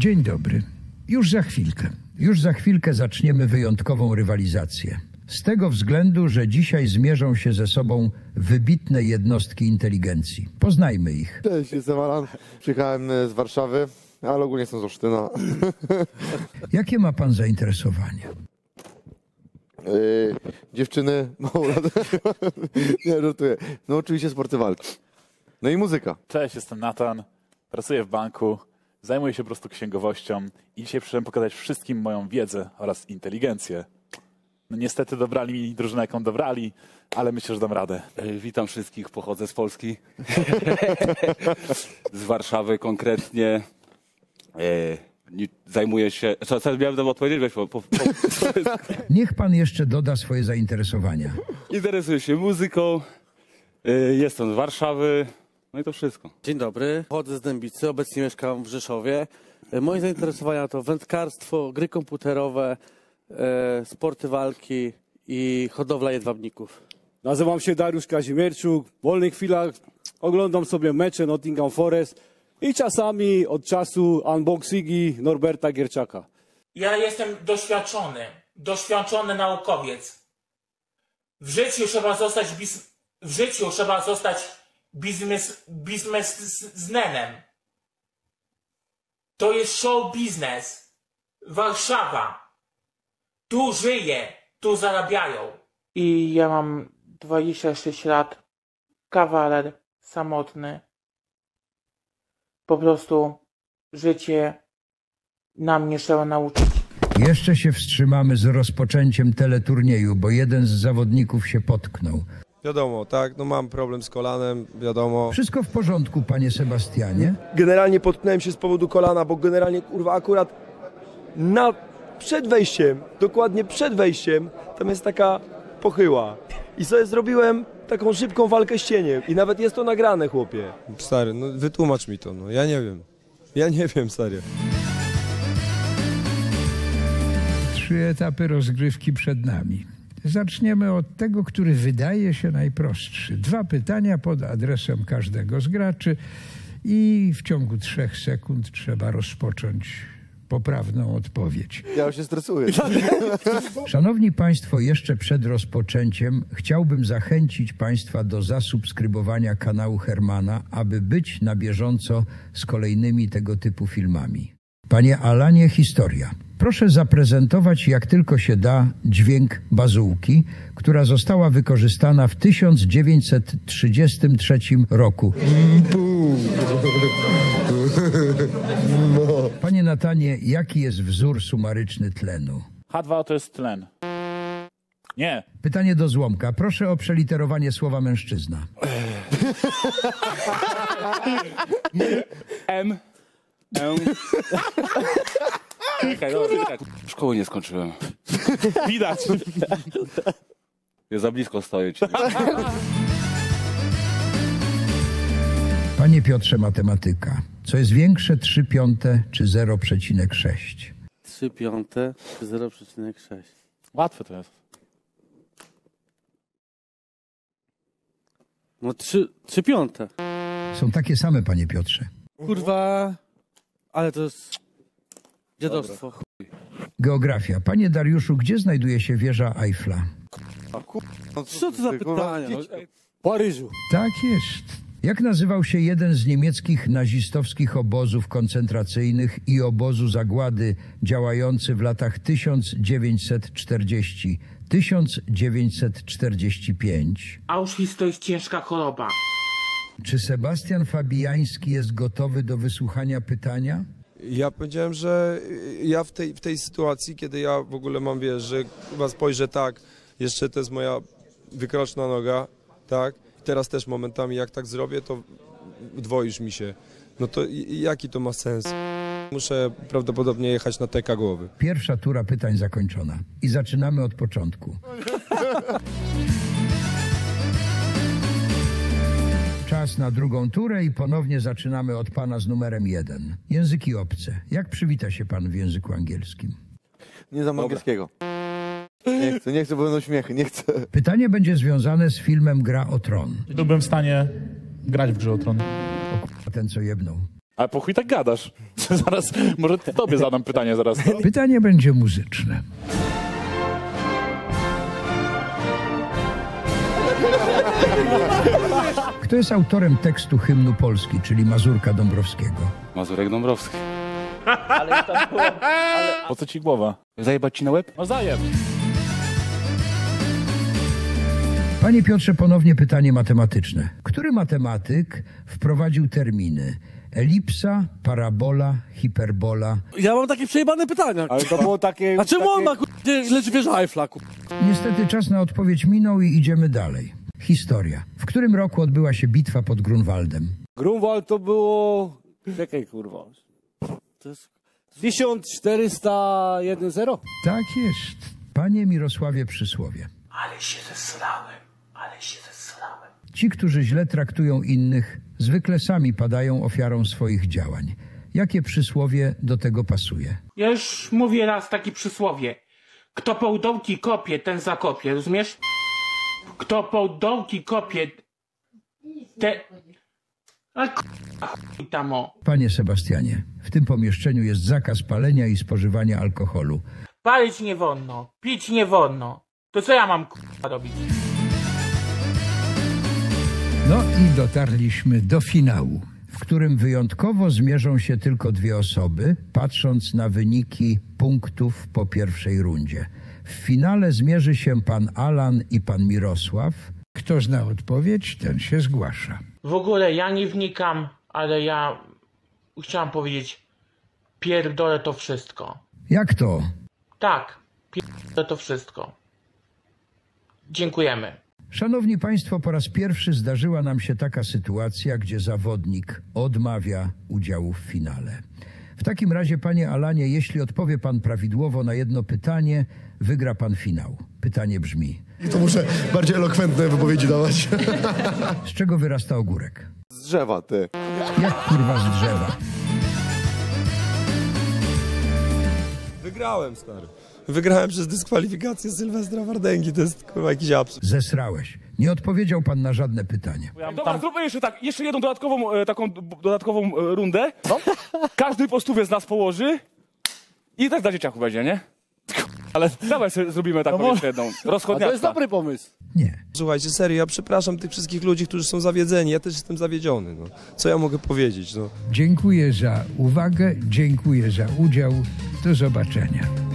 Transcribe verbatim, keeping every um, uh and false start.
Dzień dobry. Już za chwilkę. Już za chwilkę zaczniemy wyjątkową rywalizację. Z tego względu, że dzisiaj zmierzą się ze sobą wybitne jednostki inteligencji. Poznajmy ich. Cześć, jestem Alan. Przyjechałem z Warszawy, ale ogólnie jestem z Olsztyna. Jakie ma pan zainteresowanie? Yy, dziewczyny, mało lat. Nie, żartuję. No oczywiście sporty walki. No i muzyka. Cześć, jestem Natan. Pracuję w banku. Zajmuję się po prostu księgowością i dzisiaj przyszedłem pokazać wszystkim moją wiedzę oraz inteligencję. No niestety dobrali mi drużynę, jaką dobrali, ale myślę, że dam radę. Witam wszystkich, pochodzę z Polski. Z Warszawy konkretnie. Zajmuję się... Co, co miałem tam odpowiedzieć? Po, po, po... Niech pan jeszcze doda swoje zainteresowania. Interesuję się muzyką. Jestem z Warszawy. No i to wszystko. Dzień dobry, pochodzę z Dębicy, obecnie mieszkam w Rzeszowie. Moje zainteresowania to wędkarstwo, gry komputerowe, e, sporty walki i hodowla jedwabników. Nazywam się Dariusz Kazimierczuk. W wolnych chwilach oglądam sobie mecze Nottingham Forest i czasami od czasu unboxingi Norberta Gierczaka. Ja jestem doświadczony, doświadczony naukowiec. W życiu trzeba zostać, bis... w życiu trzeba zostać biznes, biznesmenem. To jest show biznes. Warszawa. Tu żyje, tu zarabiają. I ja mam dwadzieścia sześć lat. Kawaler, samotny. Po prostu życie na mnie trzeba nauczyć. Jeszcze się wstrzymamy z rozpoczęciem teleturnieju, bo jeden z zawodników się potknął. Wiadomo, tak, no mam problem z kolanem, wiadomo. Wszystko w porządku, panie Sebastianie? Generalnie potknąłem się z powodu kolana, bo generalnie, kurwa, akurat na, przed wejściem, dokładnie przed wejściem, tam jest taka pochyła. I sobie zrobiłem taką szybką walkę z cieniem. I nawet jest to nagrane, chłopie. Stary, no wytłumacz mi to, no ja nie wiem. Ja nie wiem, stary. Trzy etapy rozgrywki przed nami. Zaczniemy od tego, który wydaje się najprostszy. Dwa pytania pod adresem każdego z graczy i w ciągu trzech sekund trzeba rozpocząć poprawną odpowiedź. Ja już się stresuję. Szanowni Państwo, jeszcze przed rozpoczęciem chciałbym zachęcić Państwa do zasubskrybowania kanału Hermana, aby być na bieżąco z kolejnymi tego typu filmami. Panie Alanie, historia. Proszę zaprezentować, jak tylko się da, dźwięk bazułki, która została wykorzystana w tysiąc dziewięćset trzydziestym trzecim roku. Panie Natanie, jaki jest wzór sumaryczny tlenu? H dwa O to jest tlen. Nie. Pytanie do Złomka. Proszę o przeliterowanie słowa mężczyzna. M. M. Czekaj, dobra, czekaj. Szkoły nie skończyłem. Widać. Ja za blisko stoję ci. Panie Piotrze, matematyka. Co jest większe, trzy piąte czy zero przecinek sześć? trzy piąte czy zero przecinek sześć? Łatwe to jest. No trzy piąte. Są takie same, panie Piotrze. Kurwa, ale to jest dziadostwo. Geografia. Panie Dariuszu, gdzie znajduje się wieża Eiffla? Co to za pytanie? W Paryżu. Tak jest. Jak nazywał się jeden z niemieckich nazistowskich obozów koncentracyjnych i obozu zagłady działający w latach tysiąc dziewięćset czterdziestym do tysiąc dziewięćset czterdziestego piątego? Auschwitz to jest ciężka choroba. Czy Sebastian Fabiański jest gotowy do wysłuchania pytania? Ja powiedziałem, że ja w tej, w tej sytuacji, kiedy ja w ogóle mam, wiesz, że chyba spojrzę tak, jeszcze to jest moja wykroczna noga, tak? Teraz też momentami jak tak zrobię, to dwoisz mi się. No to jaki to ma sens? Muszę prawdopodobnie jechać na teka głowy. Pierwsza tura pytań zakończona. I zaczynamy od początku. Czas na drugą turę i ponownie zaczynamy od pana z numerem jeden. Języki obce. Jak przywita się pan w języku angielskim? Nie znam angielskiego. Nie chcę, nie chcę, bo będą śmiechy, nie chcę. Pytanie będzie związane z filmem Gra o Tron. Byłbym w stanie grać w Grze o Tron. O, ten co jebnął. A po chuj tak gadasz? Zaraz, może tobie zadam pytanie zaraz. No? Pytanie będzie muzyczne. Kto jest autorem tekstu hymnu Polski, czyli Mazurka Dąbrowskiego? Mazurek Dąbrowski. Po co ci głowa? Zajebać ci na łeb? No zajem. Panie Piotrze, ponownie pytanie matematyczne. Który matematyk wprowadził terminy elipsa, parabola, hiperbola? Ja mam takie przejebane pytania. Ale to było takie... A czemu takie... on ma k***a, lecz wieża Eiffla, k***a? Niestety czas na odpowiedź minął i idziemy dalej. Historia. W którym roku odbyła się bitwa pod Grunwaldem? Grunwald to było... Czekaj, kurwa. To jest... tysiąc czterysta jeden zero? Tak jest. Panie Mirosławie Przysłowie. Ale się zesrałem, ale się zesrałem. Ci, którzy źle traktują innych, zwykle sami padają ofiarą swoich działań. Jakie przysłowie do tego pasuje? Ja już mówię raz takie przysłowie. Kto po dołki kopie, ten zakopie, rozumiesz? Kto po dołki kopie, te... Ale k***a, chuj tam o. Panie Sebastianie, w tym pomieszczeniu jest zakaz palenia i spożywania alkoholu. Palić nie wolno, pić nie wolno. To co ja mam k***a robić? No i dotarliśmy do finału, w którym wyjątkowo zmierzą się tylko dwie osoby, patrząc na wyniki punktów po pierwszej rundzie. W finale zmierzy się pan Alan i pan Mirosław. Kto zna odpowiedź, ten się zgłasza. W ogóle ja nie wnikam, ale ja chciałam powiedzieć, pierdolę to wszystko. Jak to? Tak, pierdolę to wszystko. Dziękujemy. Szanowni Państwo, po raz pierwszy zdarzyła nam się taka sytuacja, gdzie zawodnik odmawia udziału w finale. W takim razie, panie Alanie, jeśli odpowie pan prawidłowo na jedno pytanie, wygra pan finał. Pytanie brzmi: I to muszę bardziej elokwentne wypowiedzi dawać. z czego wyrasta ogórek? Z drzewa, ty. Jak kurwa z drzewa? Wygrałem, stary. Wygrałem przez dyskwalifikację Sylwestra Wardęgi. To jest kurwa jakiś absurd. Zesrałeś. Nie odpowiedział pan na żadne pytanie. Dobra, zróbmy jeszcze tak, jeszcze jedną dodatkową, e, taką b- dodatkową e, rundę. No. Każdy po stówie z nas położy i tak dla dzieciaku będzie, nie? Ale dawaj sobie zrobimy taką No jeszcze jedną. A Rozchodniaczka. to jest dobry pomysł. Nie. Słuchajcie, serio, ja przepraszam tych wszystkich ludzi, którzy są zawiedzeni. Ja też jestem zawiedziony. No. Co ja mogę powiedzieć? No. Dziękuję za uwagę, dziękuję za udział. Do zobaczenia.